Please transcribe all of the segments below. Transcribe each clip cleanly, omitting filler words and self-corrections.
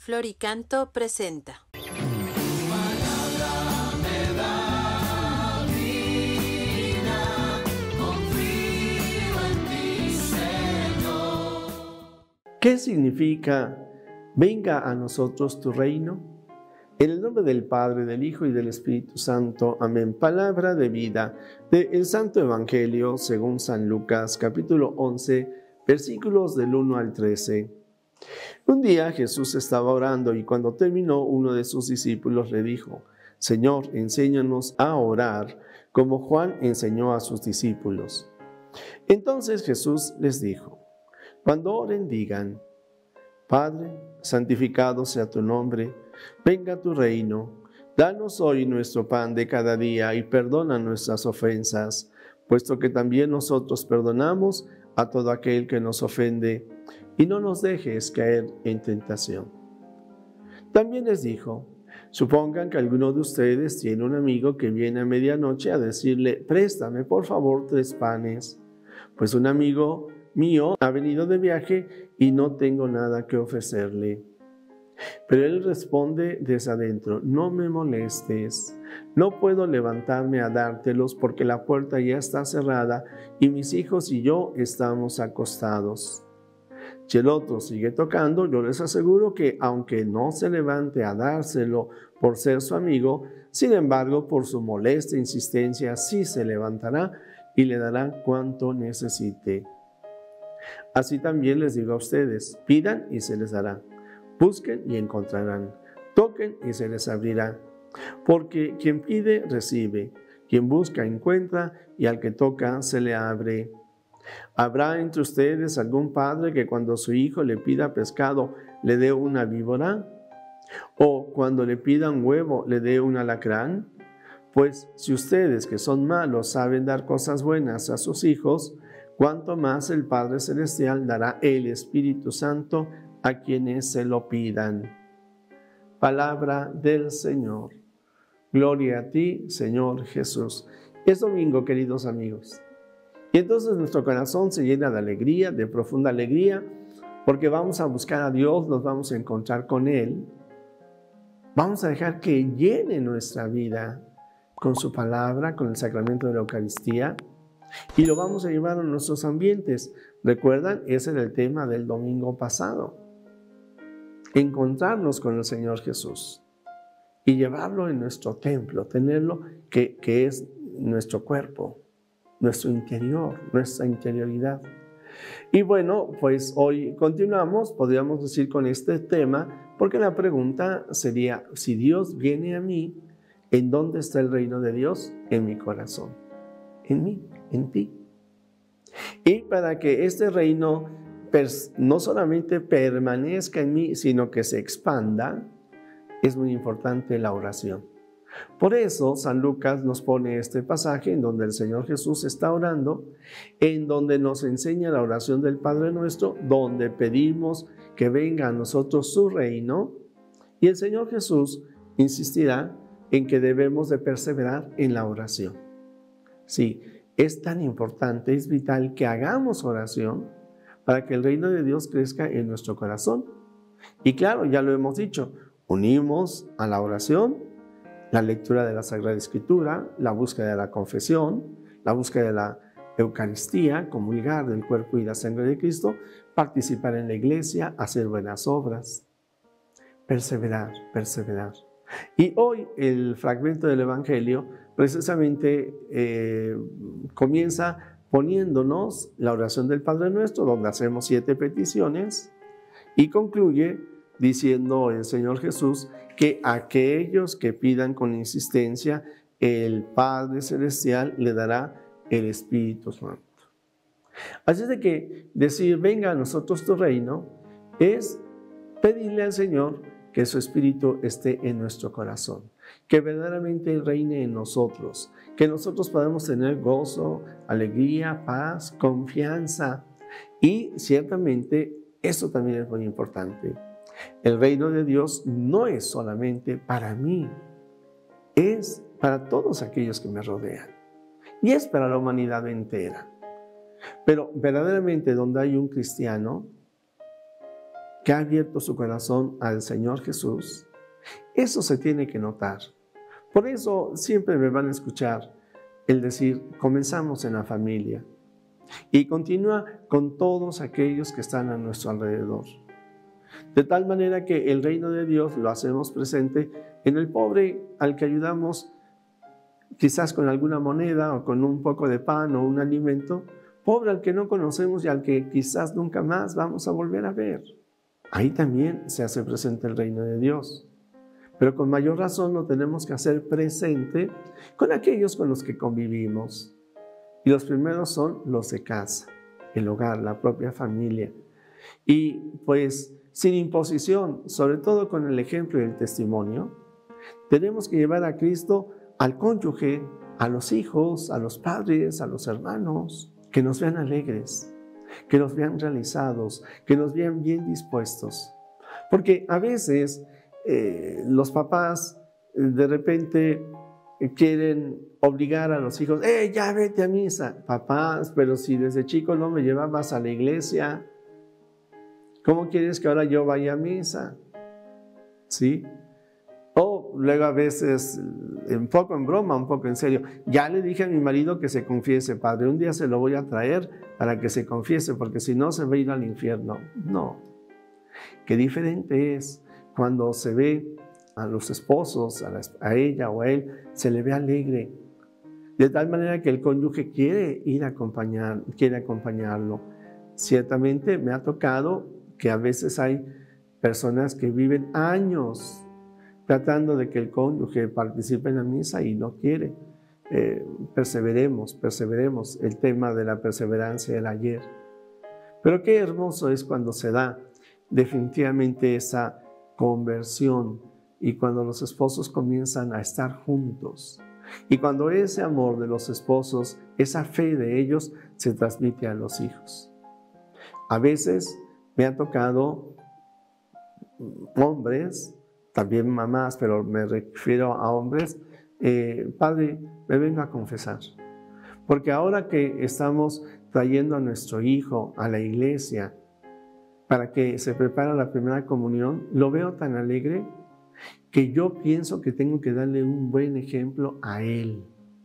Floricanto presenta. ¿Qué significa venga a nosotros tu reino? En el nombre del Padre, del Hijo y del Espíritu Santo. Amén. Palabra de vida del Santo Evangelio según San Lucas, capítulo 11, versículos del 1 al 13. Un día Jesús estaba orando y cuando terminó, uno de sus discípulos le dijo: Señor, enséñanos a orar como Juan enseñó a sus discípulos. Entonces Jesús les dijo: Cuando oren, digan: Padre, santificado sea tu nombre, venga tu reino, danos hoy nuestro pan de cada día y perdona nuestras ofensas, puesto que también nosotros perdonamos a todo aquel que nos ofende, y no nos dejes caer en tentación. También les dijo: Supongan que alguno de ustedes tiene un amigo que viene a medianoche a decirle: Préstame por favor 3 panes, pues un amigo mío ha venido de viaje y no tengo nada que ofrecerle. Pero él responde desde adentro: No me molestes, no puedo levantarme a dártelos porque la puerta ya está cerrada y mis hijos y yo estamos acostados. Si el otro sigue tocando, yo les aseguro que aunque no se levante a dárselo por ser su amigo, sin embargo, por su molesta insistencia sí se levantará y le dará cuanto necesite. Así también les digo a ustedes: pidan y se les dará, busquen y encontrarán, toquen y se les abrirá. Porque quien pide, recibe, quien busca, encuentra, y al que toca, se le abre. ¿Habrá entre ustedes algún padre que cuando su hijo le pida pescado, le dé una víbora? ¿O cuando le pida un huevo, le dé un alacrán? Pues si ustedes, que son malos, saben dar cosas buenas a sus hijos, cuánto más el Padre Celestial dará el Espíritu Santo a quienes se lo pidan. Palabra del Señor. Gloria a ti, Señor Jesús. Es domingo, queridos amigos. Y entonces nuestro corazón se llena de alegría, de profunda alegría, porque vamos a buscar a Dios, nos vamos a encontrar con Él. Vamos a dejar que llene nuestra vida con su palabra, con el sacramento de la Eucaristía, y lo vamos a llevar a nuestros ambientes. ¿Recuerdan? Ese era el tema del domingo pasado. Encontrarnos con el Señor Jesús y llevarlo en nuestro templo, tenerlo que es nuestro cuerpo, nuestro interior, nuestra interioridad. Y bueno, pues hoy continuamos, podríamos decir, con este tema, porque la pregunta sería: si Dios viene a mí, ¿en dónde está el reino de Dios? En mi corazón, en mí, en ti. Y para que este reino no solamente permanezca en mí, sino que se expanda, es muy importante la oración. Por eso San Lucas nos pone este pasaje en donde el Señor Jesús está orando, en donde nos enseña la oración del Padre Nuestro, donde pedimos que venga a nosotros su reino, y el Señor Jesús insistirá en que debemos de perseverar en la oración. Sí, es tan importante, es vital que hagamos oración para que el reino de Dios crezca en nuestro corazón. Y claro, ya lo hemos dicho, unimos a la oración la lectura de la Sagrada Escritura, la búsqueda de la confesión, la búsqueda de la Eucaristía, comulgar del cuerpo y la sangre de Cristo, participar en la iglesia, hacer buenas obras, perseverar, perseverar. Y hoy el fragmento del Evangelio precisamente comienza poniéndonos la oración del Padre Nuestro, donde hacemos 7 peticiones, y concluye diciendo el Señor Jesús que aquellos que pidan con insistencia, el Padre Celestial le dará el Espíritu Santo. Así es de que decir venga a nosotros tu reino es pedirle al Señor que su Espíritu esté en nuestro corazón, que verdaderamente reine en nosotros, que nosotros podamos tener gozo, alegría, paz, confianza. Y ciertamente esto también es muy importante. El reino de Dios no es solamente para mí, es para todos aquellos que me rodean y es para la humanidad entera. Pero verdaderamente donde hay un cristiano, que ha abierto su corazón al Señor Jesús, eso se tiene que notar. Por eso siempre me van a escuchar el decir, comenzamos en la familia y continúa con todos aquellos que están a nuestro alrededor. De tal manera que el reino de Dios lo hacemos presente en el pobre al que ayudamos quizás con alguna moneda o con un poco de pan o un alimento, pobre al que no conocemos y al que quizás nunca más vamos a volver a ver. Ahí también se hace presente el reino de Dios. Pero con mayor razón lo tenemos que hacer presente con aquellos con los que convivimos. Y los primeros son los de casa, el hogar, la propia familia. Y pues sin imposición, sobre todo con el ejemplo y el testimonio, tenemos que llevar a Cristo al cónyuge, a los hijos, a los padres, a los hermanos, que nos vean alegres, que nos vean realizados, que nos vean bien dispuestos. Porque a veces los papás de repente quieren obligar a los hijos, ya vete a misa. Papás, pero si desde chico no me llevabas a la iglesia, ¿cómo quieres que ahora yo vaya a misa? ¿Sí? O luego a veces, un poco en broma, un poco en serio, ya le dije a mi marido que se confiese, padre, un día se lo voy a traer para que se confiese, porque si no se va a ir al infierno. No. Qué diferente es cuando se ve a los esposos, a ella o a él, se le ve alegre, de tal manera que el cónyuge quiere acompañarlo. Ciertamente me ha tocado que a veces hay personas que viven años tratando de que el cónyuge participe en la misa y no quiere. Perseveremos. El tema de la perseverancia del ayer. Pero qué hermoso es cuando se da definitivamente esa conversión y cuando los esposos comienzan a estar juntos. Y cuando ese amor de los esposos, esa fe de ellos, se transmite a los hijos. A veces me ha tocado hombres, también mamás, pero me refiero a hombres, padre, me vengo a confesar. Porque ahora que estamos trayendo a nuestro hijo a la iglesia para que se prepare la primera comunión, lo veo tan alegre que yo pienso que tengo que darle un buen ejemplo a él.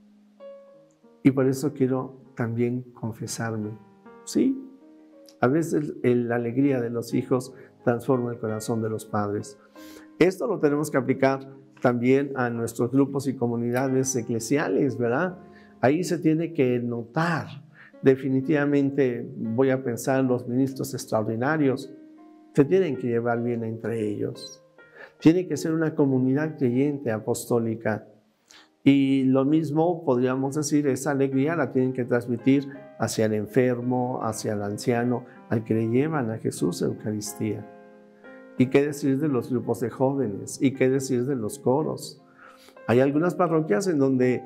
Y por eso quiero también confesarme. Sí, a veces la alegría de los hijos transforma el corazón de los padres. Esto lo tenemos que aplicar también a nuestros grupos y comunidades eclesiales, ¿verdad? Ahí se tiene que notar. Definitivamente voy a pensar en los ministros extraordinarios. Se tienen que llevar bien entre ellos. Tiene que ser una comunidad creyente, apostólica. Y lo mismo podríamos decir, esa alegría la tienen que transmitir hacia el enfermo, hacia el anciano, al que le llevan a Jesús en Eucaristía. ¿Y qué decir de los grupos de jóvenes? ¿Y qué decir de los coros? Hay algunas parroquias en donde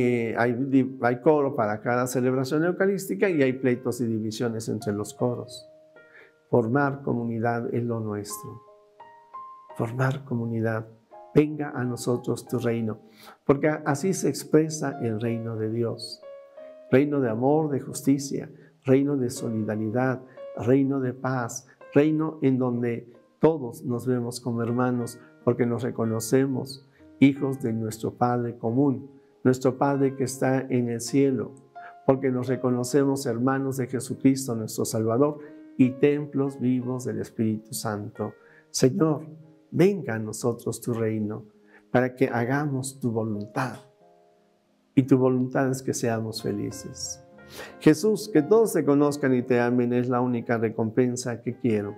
hay coro para cada celebración eucarística y hay pleitos y divisiones entre los coros. Formar comunidad es lo nuestro. Formar comunidad. Venga a nosotros tu reino, porque así se expresa el reino de Dios. Reino de amor, de justicia, reino de solidaridad, reino de paz, reino en donde todos nos vemos como hermanos porque nos reconocemos hijos de nuestro Padre común, nuestro Padre que está en el cielo, porque nos reconocemos hermanos de Jesucristo, nuestro Salvador, y templos vivos del Espíritu Santo. Señor, venga a nosotros tu reino, para que hagamos tu voluntad. Y tu voluntad es que seamos felices. Jesús, que todos te conozcan y te amen es la única recompensa que quiero.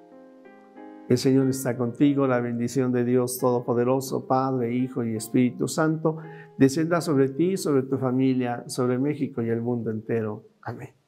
El Señor está contigo, la bendición de Dios Todopoderoso, Padre, Hijo y Espíritu Santo, descienda sobre ti, sobre tu familia, sobre México y el mundo entero. Amén.